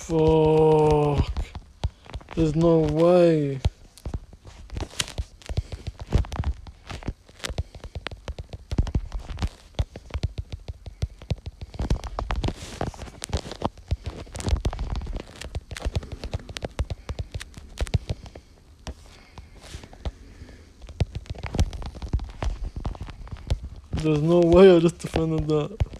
Fuck. There's no way. There's no way I just defended that.